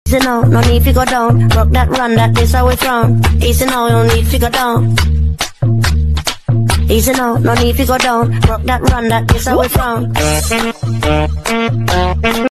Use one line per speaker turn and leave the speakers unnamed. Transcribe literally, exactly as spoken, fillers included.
Easy now, no need to go down. Rock that, run that, this how we from. Easy now, no need to go down. Easy now, no need to go down. Rock that, run that, this how we from.